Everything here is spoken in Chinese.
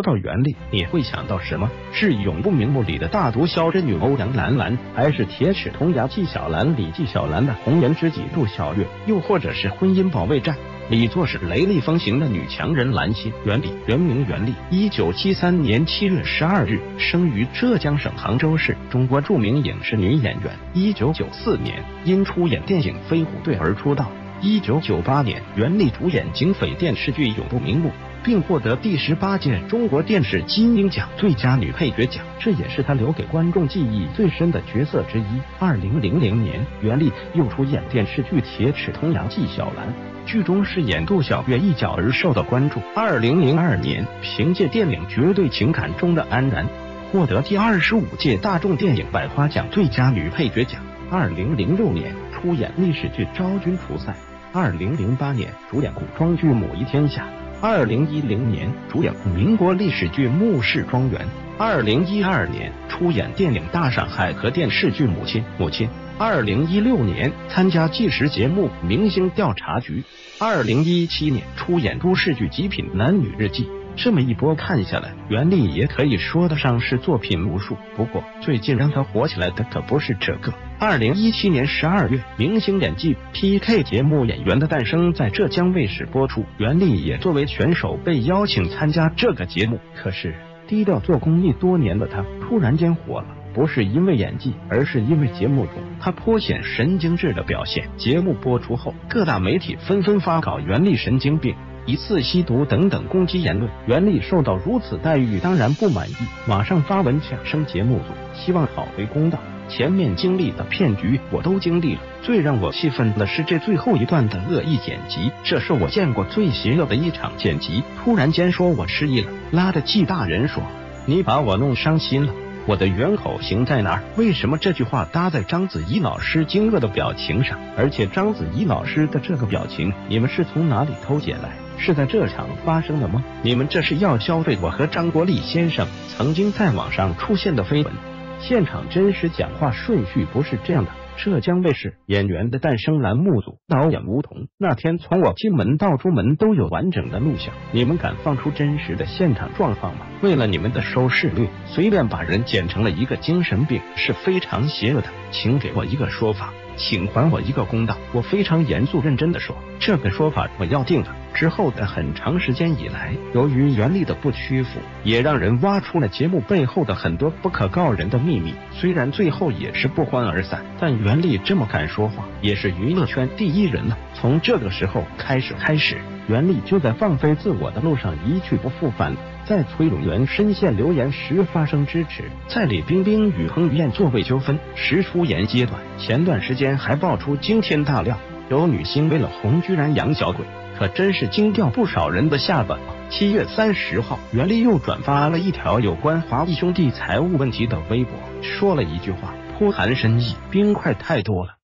到袁立，你会想到什么？是永不瞑目里的大毒枭真女欧阳兰兰，还是铁齿铜牙纪晓岚里纪晓岚的红颜知己杜小月，又或者是婚姻保卫战里做事雷厉风行的女强人兰心？袁立，原名袁立，1973年7月12日生于浙江省杭州市，中国著名影视女演员。1994年因出演电影《飞虎队》而出道。1998年，袁立主演警匪电视剧《永不瞑目》，并获得第18届中国电视金鹰奖最佳女配角奖，这也是她留给观众记忆最深的角色之一。2000年，袁立又出演电视剧《铁齿铜牙纪晓岚》，剧中饰演杜小月一角而受到关注。2002年，凭借电影《绝对情感》中的安然，获得第25届大众电影百花奖最佳女配角奖。2006年，出演历史剧《昭君出塞》。2008年，主演古装剧《母仪天下》。2010年，主演民国历史剧《穆氏庄园》。2012年，出演电影《大上海》和电视剧《母亲》。2016年，参加纪实节目《明星调查局》。2017年，出演都市剧《极品男女日记》。这么一波看下来，袁立也可以说得上是作品无数。不过，最近让他火起来的可不是这个。2017年12月，明星演技 PK 节目《演员的诞生》在浙江卫视播出，袁立也作为选手被邀请参加这个节目。可是，低调做公益多年的他突然间火了。不是因为演技，而是因为节目中他颇显神经质的表现。节目播出后，各大媒体纷纷发稿袁立神经病、疑似吸毒等等攻击言论。袁立受到如此待遇当然不满意，马上发文呛声节目组，希望讨回公道。前面经历的骗局我都经历了，最让我气愤的是这最后一段的恶意剪辑，这是我见过最邪恶的一场剪辑。突然间说我失忆了，拉着纪大人说你把我弄伤心了，我的原口型在哪儿？为什么这句话搭在章子怡老师惊愕的表情上？而且章子怡老师的这个表情，你们是从哪里偷剪来？是在这场发生的吗？你们这是要消费我和张国立先生曾经在网上出现的绯闻？现场真实讲话顺序不是这样的。浙江卫视《演员的诞生》栏目组导演吴彤那天从我进门到出门都有完整的录像，你们敢放出真实的现场状况吗？为了你们的收视率，随便把人剪成了一个精神病是非常邪恶的，请给我一个说法，请还我一个公道。我非常严肃认真的说，这个说法我要定了。之后的很长时间以来，由于袁立的不屈服，也让人挖出了节目背后的很多不可告人的秘密。虽然最后也是不欢而散，但袁立这么敢说话，也是娱乐圈第一人了。从这个时候开始，袁立就在放飞自我的路上一去不复返。在崔永元深陷流言时发生支持，在李冰冰与彭于晏座位纠纷时出言揭短。前段时间还爆出惊天大料，有女星为了红居然养小鬼，可真是惊掉不少人的下巴。7月30号，袁立又转发了一条有关华谊兄弟财务问题的微博，说了一句话颇含深意：冰块太多了，